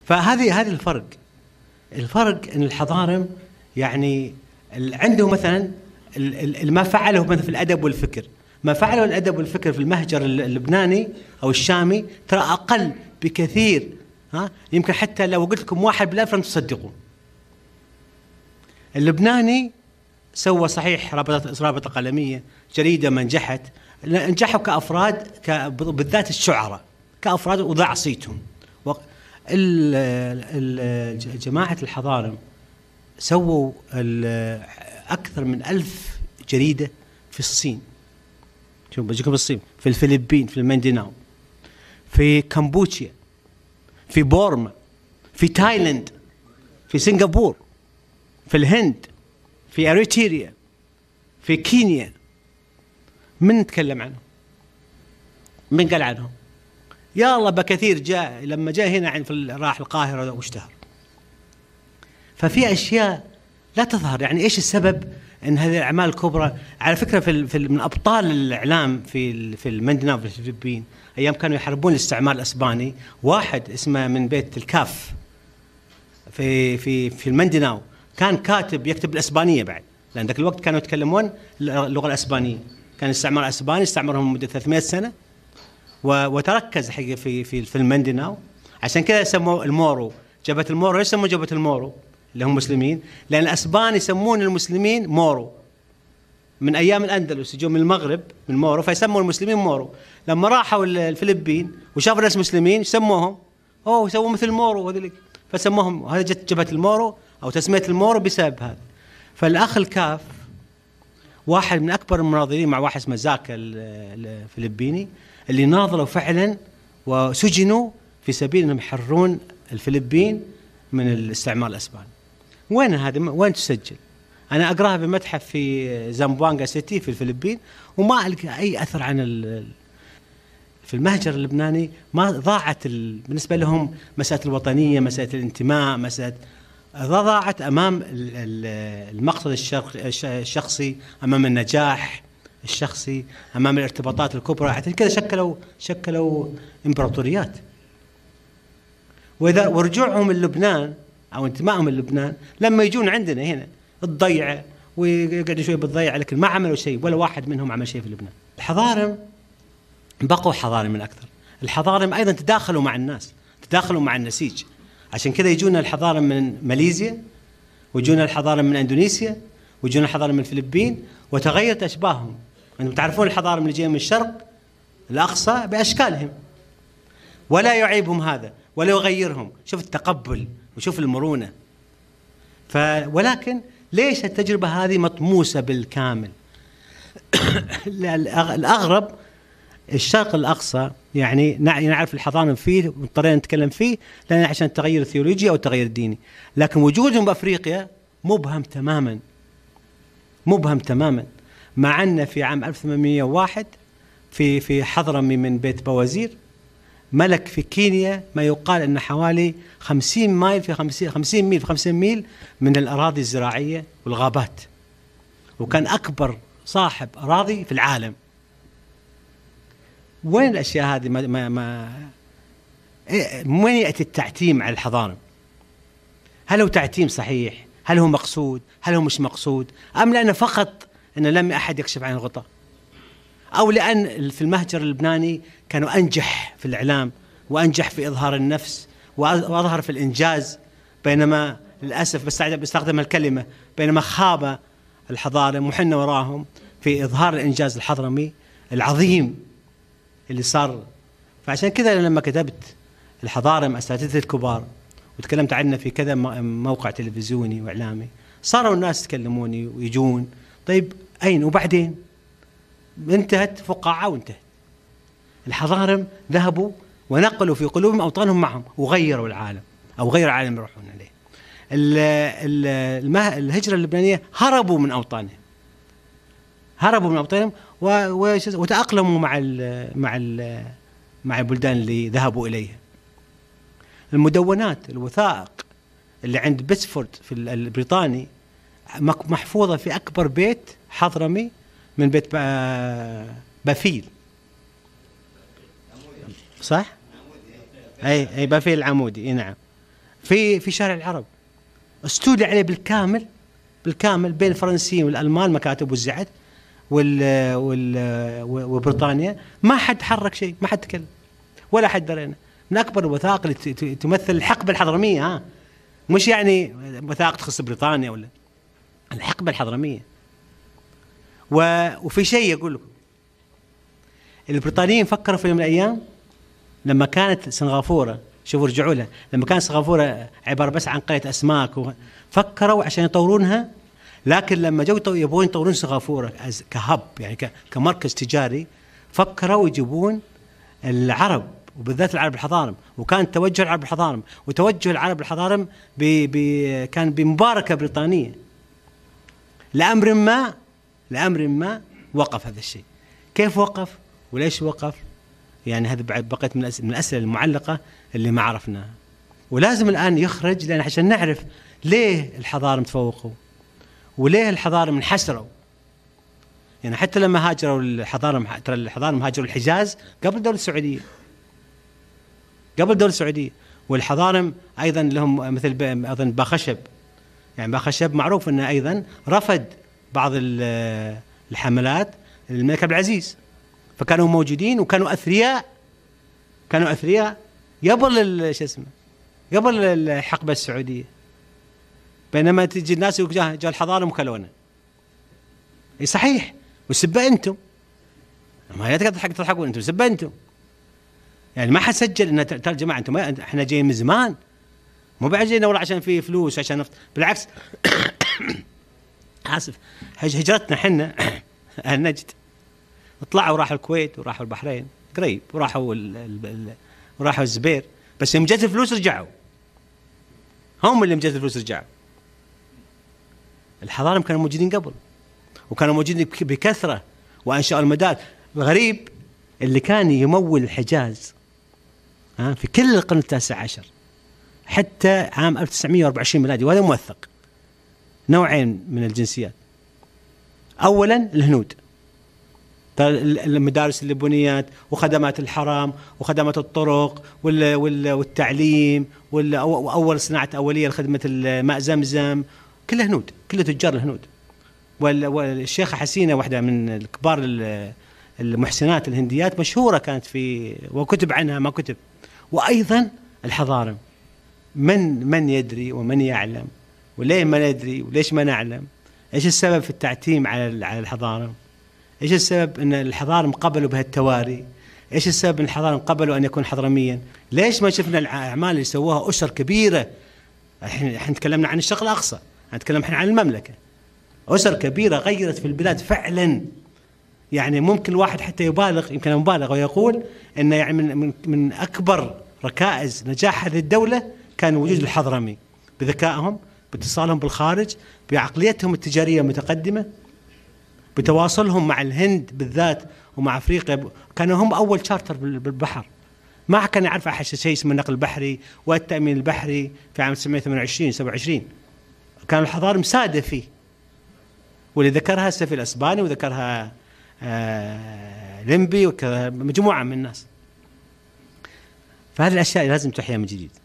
فهذه الفرق ان الحضارم يعني عندهم مثلا ما فعله مثلا في الادب والفكر، ما فعله الادب والفكر في المهجر اللبناني او الشامي ترى اقل بكثير. يمكن حتى لو قلت لكم 1 بالألف لن تصدقوا. اللبناني سوى صحيح رابطة قلمية، جريدة ما نجحت، نجحوا كأفراد بالذات الشعراء كأفراد وضاع صيتهم. جماعة الحضارم سووا أكثر من 1000 جريدة في الصين. شوف بجيكم بالصين، في الفلبين، في المنديناو، في كمبوديا، في بورما، في تايلاند، في سنغافور، في الهند، في أريتريا، في كينيا. من نتكلم عنهم؟ من قال عنهم؟ يا الله بكثير جاء لما جاء هنا راح القاهرة واشتهر. ففي أشياء لا تظهر. يعني إيش السبب إن هذه الأعمال الكبرى؟ على فكرة في من أبطال الإعلام في المندناو في الفلبين أيام كانوا يحاربون الاستعمار الإسباني، واحد اسمه من بيت الكاف في المندناو، كان كاتب يكتب الإسبانية بعد، لأن ذاك الوقت كانوا يتكلمون اللغة الإسبانية، كان الاستعمار الإسباني استعمرهم مدة 300 سنة وتركز حقيقة في المندناو. عشان كذا سموه المورو، جبهة المورو. ليش سموه جبهة المورو اللي هم مسلمين؟ لأن الأسبان يسمون المسلمين مورو من أيام الأندلس، يجون من المغرب من مورو فيسموا المسلمين مورو. لما راحوا الفلبين وشافوا ناس مسلمين سموهم سووا مثل مورو وذلك، فسموهم. هذا جت جبهة المورو أو تسمية المورو بسبب هذا. فالأخ الكاف واحد من أكبر المناظرين مع واحد اسمه زاكا الفلبيني، اللي ناظروا فعلا وسجنوا في سبيل أنهم يحررون الفلبين من الاستعمار الإسباني. وين هذا؟ وين تسجل؟ أنا أقرأها بمتحف في زامبوانغا سيتي في الفلبين وما ألقى أي أثر عن في المهجر اللبناني. ما ضاعت بالنسبة لهم مسألة الوطنية، مسألة الانتماء، مسألة ضاعت أمام المقصد الشخصي، أمام النجاح الشخصي، أمام الارتباطات الكبرى. عشان كذا شكلوا إمبراطوريات. وإذا ورجوعهم من لبنان أو انتمائهم من لبنان لما يجون عندنا هنا الضيعة ويقعدوا شوي بالضيعة، لكن ما عملوا شيء، ولا واحد منهم عمل شيء في لبنان. الحضارم بقوا حضارم من أكثر. الحضارم أيضا تداخلوا مع الناس، تداخلوا مع النسيج. عشان كذا يجونا الحضارم من ماليزيا، ويجونا الحضارم من أندونيسيا، ويجونا الحضارم من الفلبين، وتغيرت أشباههم. أنتم تعرفون الحضارم اللي جاية من الشرق الأقصى بأشكالهم، ولا يعيبهم هذا ولا يغيرهم. شوف التقبل وشوف المرونة. ولكن ليش التجربة هذه مطموسة بالكامل؟ الأغرب الشرق الأقصى يعني نعرف الحضارة فيه واضطرينا نتكلم فيه لأن عشان التغير الثيولوجي أو التغير الديني، لكن وجودهم بأفريقيا مبهم تماما، مبهم تماما. مع أن في عام 1801 في حضرمي من بيت بوازير ملك في كينيا ما يقال أن حوالي 50 ميل في 50 ميل من الأراضي الزراعية والغابات، وكان أكبر صاحب أراضي في العالم. وين الأشياء هذه؟ وين يأتي التعتيم على الحضارة؟ هل هو تعتيم صحيح؟ هل هو مقصود؟ هل هو مش مقصود؟ أم لأنه فقط أن لم أحد يكشف عن الغطاء؟ أو لأن في المهجر اللبناني كانوا أنجح في الإعلام وأنجح في إظهار النفس وأظهر في الإنجاز، بينما للأسف بستخدم الكلمة بينما خاب الحضارة وحنا وراهم في إظهار الإنجاز الحضرمي العظيم اللي صار. فعشان كذا لما كتبت الحضارم أساتذة الكبار وتكلمت عنه في كذا موقع تلفزيوني وإعلامي، صاروا الناس يتكلموني ويجون طيب أين وبعدين؟ انتهت فقاعة وانتهت. الحضارم ذهبوا ونقلوا في قلوبهم أوطانهم معهم وغيروا العالم أو غير العالم يروحون عليه. الهجرة اللبنانية هربوا من أوطانهم، وتأقلموا مع البلدان اللي ذهبوا إليها. المدونات الوثائق اللي عند بيتسفورد في البريطاني محفوظة في أكبر بيت حضرمي من بيت بافيل، صح؟ أي بافيل العمودي. نعم. في شارع العرب، استولي عليه بالكامل بين الفرنسيين والالمان، مكاتب وزعت وبريطانيا، ما حد حرك شيء، ما حد تكلم ولا حد درينا. من اكبر الوثائق اللي تمثل الحقبه الحضرميه، مش يعني وثائق تخص بريطانيا ولا الحقبه الحضرميه. وفي شيء اقول لكم، البريطانيين فكروا في يوم من الايام لما كانت سنغافوره، شوفوا رجعوا لها، لما كانت سنغافوره عباره بس عن قريه اسماك، فكروا عشان يطورونها، لكن لما جو يبون يطورون سنغافوره كهب، يعني كمركز تجاري، فكروا يجيبون العرب، وبالذات العرب الحضارم، وكان توجه العرب الحضارم، وتوجه العرب الحضارم كان بمباركه بريطانيه. لامر ما وقف هذا الشيء. كيف وقف وليش وقف؟ يعني هذا بقيت من الأسئلة المعلقة اللي ما عرفناها، ولازم الآن يخرج، لأن عشان نعرف ليه الحضارم تفوقوا وليه الحضارم انحسروا. يعني حتى لما هاجروا الحضارم، ترى الحضارم هاجروا الحجاز قبل الدولة السعودية، والحضارم أيضا لهم مثل أيضا باخشب، يعني باخشب معروف أنه أيضا رفض بعض الحملات الملك عبد العزيز، فكانوا موجودين وكانوا أثرياء قبل قبل الحقبة السعودية. بينما تجي الناس يقول جاء الحضارة مكلونة، اي صحيح، والسبة انتم، ما تضحكون انتم، سبة انتم. يعني ما حد سجل ان ترى جماعة انتم احنا جايين من زمان، مو بعد جينا والله عشان في فلوس عشان نفط. بالعكس اسف، هجرتنا حنا اهل نجد طلعوا وراحوا الكويت وراحوا البحرين قريب، وراحوا الزبير، بس يوم جت الفلوس رجعوا، هم اللي جت الفلوس رجعوا. الحضارم كانوا موجودين قبل، وكانوا موجودين بكثرة، وأنشأوا المدارس. الغريب اللي كان يمول الحجاز في كل القرن التاسع عشر حتى عام 1924 ميلادي، وهذا موثق، نوعين من الجنسيات. أولا الهنود، المدارس اللي بنيت، وخدمات الحرم، وخدمات الطرق، والتعليم، وأول صناعة أولية لخدمة الماء زمزم، كلها هنود، كلها تجار الهنود. والشيخة حسينة واحدة من الكبار المحسنات الهنديات مشهورة كانت وكتب عنها ما كتب. وأيضا الحضارم، من يدري ومن يعلم، وليه ما ندري وليش ما نعلم؟ إيش السبب في التعتيم على الحضارم؟ إيش السبب أن الحضارم قبلوا بها التواري؟ إيش السبب أن الحضارم قبلوا أن يكون حضرميا؟ ليش ما شفنا الأعمال اللي سووها أسر كبيرة؟ احنا تكلمنا عن الشرق الأقصى، نتكلم احنا عن المملكة، أسر كبيرة غيرت في البلاد فعلا. يعني ممكن الواحد حتى يبالغ، يمكن مبالغ، ويقول أن يعني من أكبر ركائز نجاح هذه الدولة كان وجود الحضرمي، بذكائهم، باتصالهم بالخارج، بعقليتهم التجارية المتقدمة، بتواصلهم مع الهند بالذات ومع أفريقيا. كانوا هم أول شارتر بالبحر، ما كان يعرف أحد شيء اسمه النقل البحري والتأمين البحري في عام 1928 كان الحضارم سادة فيه، واللي ذكرها السفير الأسباني، وذكرها لمبي، ومجموعة من الناس. فهذه الأشياء لازم تحيا من جديد.